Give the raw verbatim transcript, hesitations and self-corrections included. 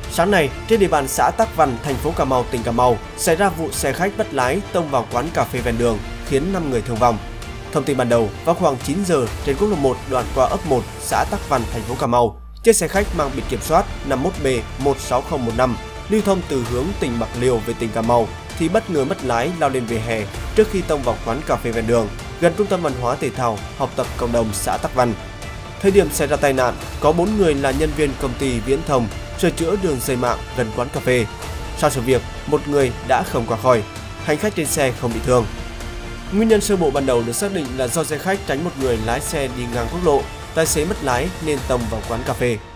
Sáng nay, trên địa bàn xã Tắc Văn, thành phố Cà Mau, tỉnh Cà Mau, xảy ra vụ xe khách mất lái tông vào quán cà phê ven đường, khiến năm người thương vong. Thông tin ban đầu, vào khoảng chín giờ trên quốc lộ một đoạn qua ấp một, xã Tắc Văn, thành phố Cà Mau, chiếc xe khách mang biển kiểm soát năm mốt B một sáu không một năm lưu thông từ hướng tỉnh Bạc Liêu về tỉnh Cà Mau thì bất ngờ mất lái lao lên vỉa hè trước khi tông vào quán cà phê ven đường gần trung tâm văn hóa thể thao học tập cộng đồng xã Tắc Văn. Thời điểm xảy ra tai nạn, có bốn người là nhân viên công ty viễn thông sửa chữa đường dây mạng gần quán cà phê. Sau sự việc, một người đã không qua khỏi, hành khách trên xe không bị thương. Nguyên nhân sơ bộ ban đầu được xác định là do xe khách tránh một người lái xe đi ngang quốc lộ, tài xế mất lái nên tông vào quán cà phê.